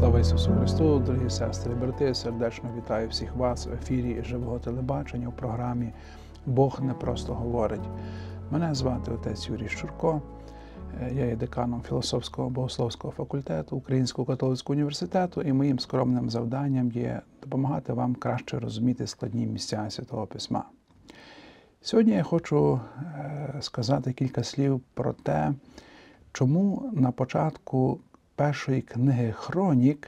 Слава Ісусу Христу, дорогі сестри і брати, сердечно вітаю всіх вас в ефірі живого телебачення у програмі «Бог не просто говорить». Мене звати отець Юрій Щурко, я є деканом філософського богословського факультету Українського католицького університету, і моїм скромним завданням є допомагати вам краще розуміти складні місця Святого Письма. Сьогодні я хочу сказати кілька слів про те, чому на початку першої книги Хронік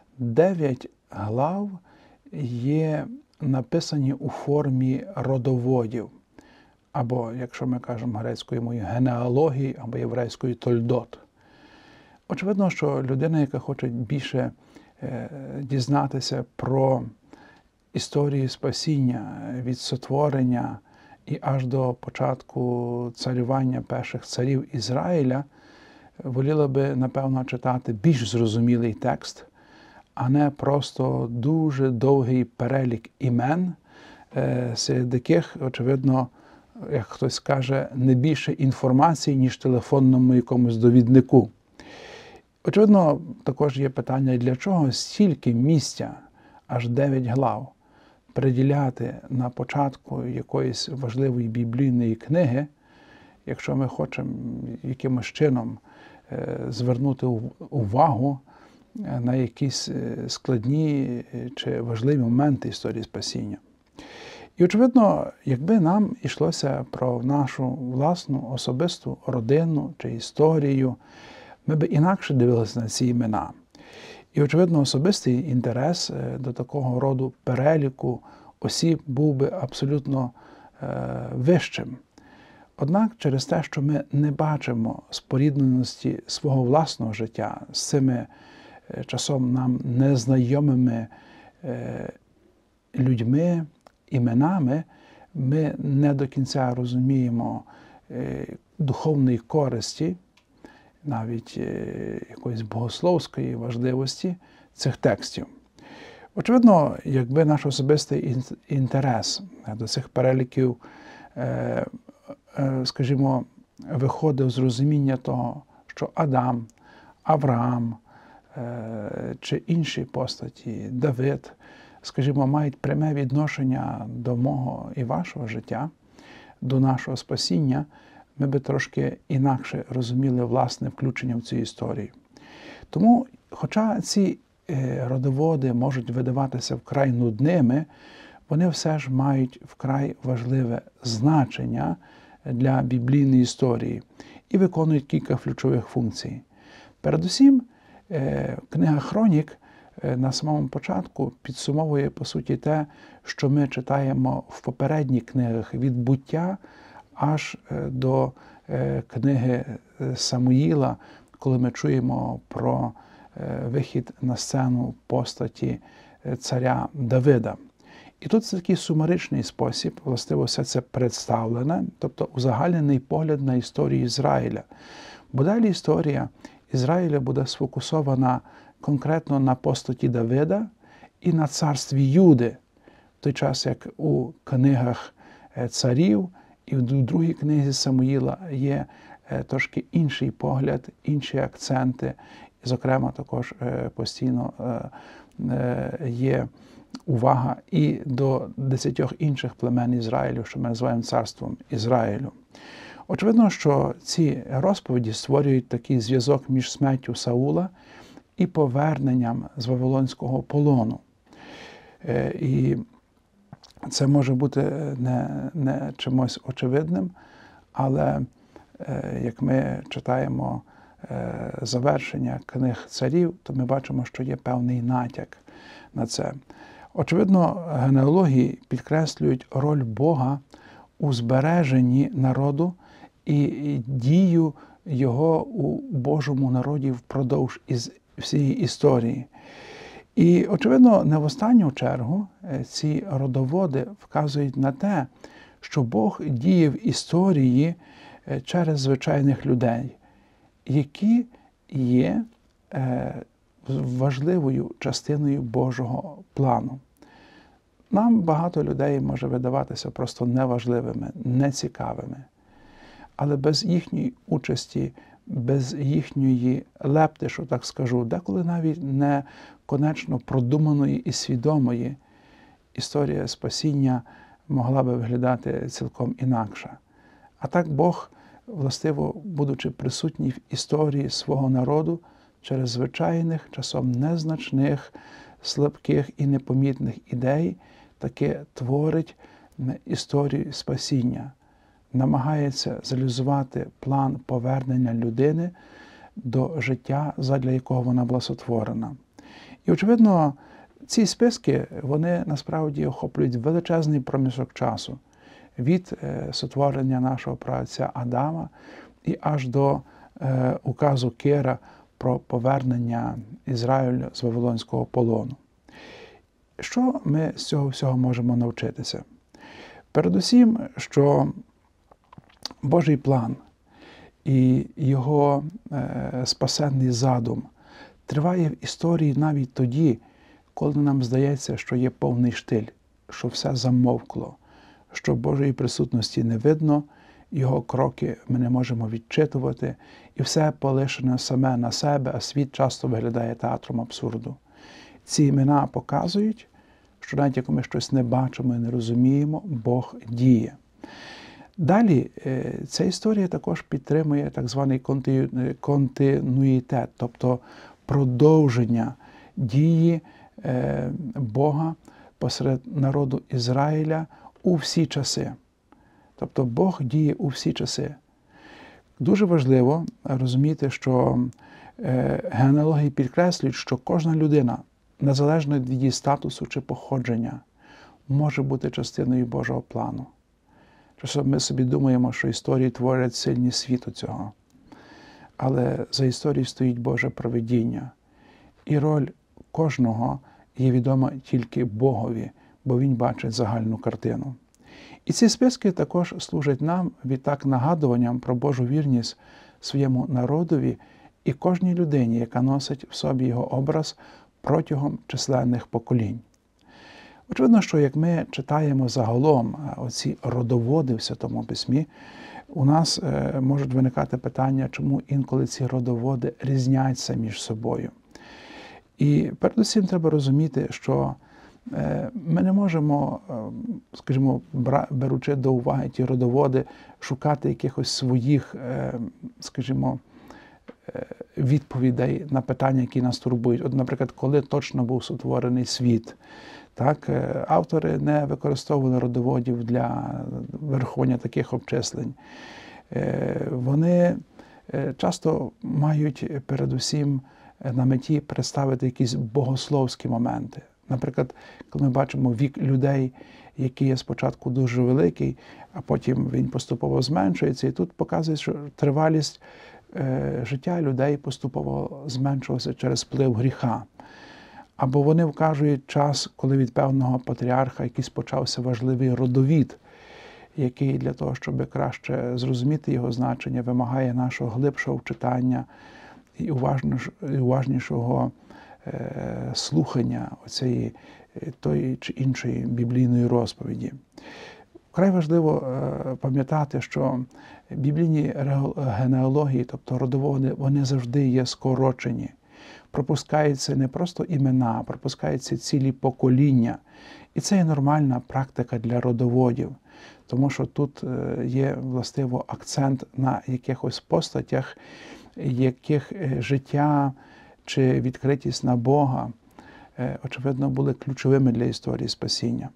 9 глав є написані у формі родоводів, або, якщо ми кажемо грецькою мовою, генеалогії, або єврейською тольдот. Очевидно, що людина, яка хоче більше дізнатися про історію спасіння від сотворення і аж до початку царювання перших царів Ізраїля, воліла би, напевно, читати більш зрозумілий текст, а не просто дуже довгий перелік імен, серед яких, очевидно, як хтось каже, не більше інформації, ніж в телефонному якомусь довіднику. Очевидно, також є питання, для чого стільки місця, аж 9 глав, приділяти на початку якоїсь важливої біблійної книги, якщо ми хочемо якимось чином звернути увагу на якісь складні чи важливі моменти історії спасіння. І, очевидно, якби нам йшлося про нашу власну особисту родину чи історію, ми б інакше дивилися на ці імена. І, очевидно, особистий інтерес до такого роду переліку осіб був би абсолютно вищим. Однак через те, що ми не бачимо спорідненості свого власного життя з цими часом нам незнайомими людьми, іменами, ми не до кінця розуміємо духовної користі, навіть якоїсь богословської важливості цих текстів. Очевидно, якби наш особистий інтерес до цих переліків, скажімо, виходив з розуміння того, що Адам, Авраам чи інші постаті, Давид, скажімо, мають пряме відношення до мого і вашого життя, до нашого спасіння, ми би трошки інакше розуміли власне включення в цю історію. Тому, хоча ці родоводи можуть видаватися вкрай нудними, вони все ж мають вкрай важливе значення для біблійної історії і виконують кілька ключових функцій. Передусім, книга Хронік на самому початку підсумовує, по суті, те, що ми читаємо в попередніх книгах від буття аж до книги Самуїла, коли ми чуємо про вихід на сцену постаті царя Давида. І тут це такий сумаричний спосіб, властиво все це представлене, тобто узагальнений погляд на історію Ізраїля. Бо далі історія Ізраїля буде сфокусована конкретно на постаті Давида і на царстві Юди, в той час як у книгах царів і в другій книзі Самуїла є трошки інший погляд, інші акценти, і, зокрема, також постійно є увага і до 10 інших племен Ізраїлю, що ми називаємо царством Ізраїлю. Очевидно, що ці розповіді створюють такий зв'язок між смертю Саула і поверненням з Вавилонського полону. І це може бути не чимось очевидним, але як ми читаємо завершення книг царів, то ми бачимо, що є певний натяк на це. Очевидно, генеалогії підкреслюють роль Бога у збереженні народу і дію його у Божому народі впродовж всієї історії. І, очевидно, не в останню чергу ці родоводи вказують на те, що Бог діє в історії через звичайних людей, які є важливою частиною Божого плану. Нам багато людей може видаватися просто неважливими, нецікавими. Але без їхньої участі без їхньої лепти, що так скажу, деколи навіть не конечно продуманої і свідомої, історія спасіння могла би виглядати цілком інакше. А так Бог, властиво, будучи присутній в історії свого народу, через звичайних, часом незначних, слабких і непомітних ідей, таки творить історію спасіння, намагається зреалізувати план повернення людини до життя, задля якого вона була сотворена. І, очевидно, ці списки, вони насправді охоплюють величезний проміжок часу від сотворення нашого праотця Адама і аж до указу Кира про повернення Ізраїлю з Вавилонського полону. Що ми з цього всього можемо навчитися? Передусім, що Божий план і його спасенний задум триває в історії навіть тоді, коли нам здається, що є повний штиль, що все замовкло, що Божої присутності не видно, Його кроки ми не можемо відчитувати, і все полишене саме на себе, а світ часто виглядає театром абсурду. Ці імена показують, що навіть як ми щось не бачимо і не розуміємо, Бог діє. Далі ця історія також підтримує так званий континуїтет, тобто продовження дії Бога посеред народу Ізраїля у всі часи. Тобто Бог діє у всі часи. Дуже важливо розуміти, що генеалогії підкреслюють, що кожна людина, незалежно від її статусу чи походження, може бути частиною Божого плану. Часом ми собі думаємо, що історії творять сильні світу цього. Але за історією стоїть Боже провидіння. І роль кожного є відома тільки Богові, бо Він бачить загальну картину. І ці списки також служать нам відтак нагадуванням про Божу вірність своєму народові і кожній людині, яка носить в собі його образ протягом численних поколінь. Очевидно, що як ми читаємо загалом оці родоводи в Святому Письмі, у нас можуть виникати питання, чому інколи ці родоводи різняться між собою. І передусім треба розуміти, що ми не можемо, скажімо, беручи до уваги ті родоводи, шукати якихось своїх, скажімо, відповідей на питання, які нас турбують. От, наприклад, коли точно був сотворений світ. Так, автори не використовували родоводів для вирахування таких обчислень. Вони часто мають передусім на меті представити якісь богословські моменти. Наприклад, коли ми бачимо вік людей, який є спочатку дуже великий, а потім він поступово зменшується, і тут показує, що тривалість життя людей поступово зменшувалася через вплив гріха. Або вони вказують час, коли від певного патріарха якийсь почався важливий родовід, який для того, щоб краще зрозуміти його значення, вимагає нашого глибшого вчитання і уважнішого слухання оцієї тої чи іншої біблійної розповіді. Вкрай важливо пам'ятати, що біблійні генеалогії, тобто родоводи, вони завжди є скорочені. Пропускаються не просто імена, а пропускаються цілі покоління. І це є нормальна практика для родоводів, тому що тут є, властиво, акцент на якихось постатях, яких життя чи відкритість на Бога, очевидно, були ключовими для історії спасіння.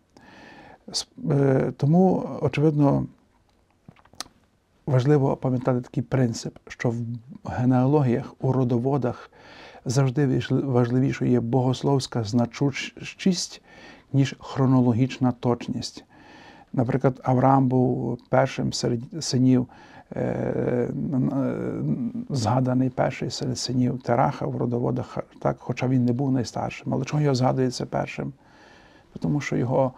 Тому, очевидно, важливо пам'ятати такий принцип, що в генеалогіях, у родоводах завжди важливішою є богословська значущість, ніж хронологічна точність. Наприклад, Авраам був першим серед синів, згаданий перший серед синів Тераха в родоводах, так, хоча він не був найстаршим. Але чому його згадується першим? Тому що його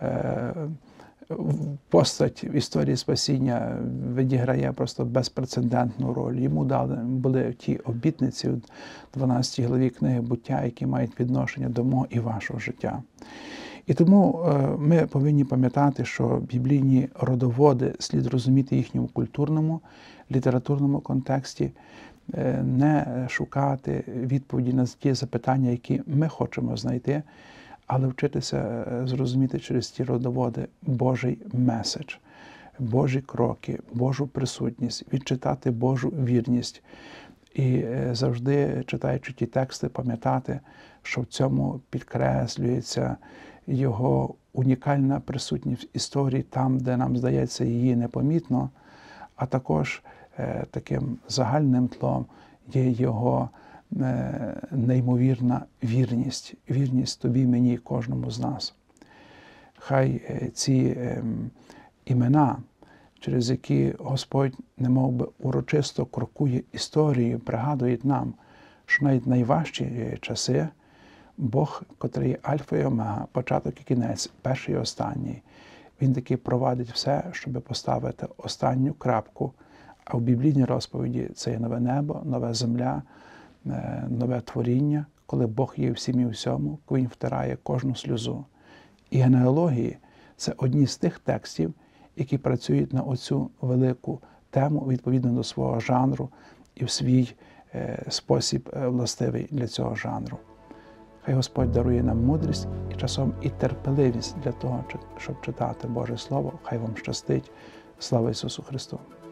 постать в історії спасіння відіграє просто безпрецедентну роль. Йому були ті обітниці в 12 главі книги «Буття», які мають відношення до мого і вашого життя. І тому ми повинні пам'ятати, що біблійні родоводи слід розуміти в їхньому культурному, літературному контексті, не шукати відповіді на ті запитання, які ми хочемо знайти, але вчитися зрозуміти через ті родоводи Божий меседж, Божі кроки, Божу присутність, відчитати Божу вірність. І завжди, читаючи ті тексти, пам'ятати, що в цьому підкреслюється його унікальна присутність в історії там, де нам здається її непомітно, а також таким загальним тлом є його неймовірна вірність. Вірність тобі, мені, кожному з нас. Хай ці імена, через які Господь немов би урочисто крокує історію, пригадують нам, що навіть найважчі часи Бог, котрий є альфа і омега, початок і кінець, перший і останній, Він таки провадить все, щоб поставити останню крапку. А в біблійній розповіді це є нове небо, нова земля, нове творіння, коли Бог є всім і всьому, коли Він втирає кожну сльозу. І генеалогії – це одні з тих текстів, які працюють на оцю велику тему відповідно до свого жанру і в свій спосіб властивий для цього жанру. Хай Господь дарує нам мудрість і часом і терпеливість для того, щоб читати Боже Слово. Хай вам щастить. Слава Ісусу Христу!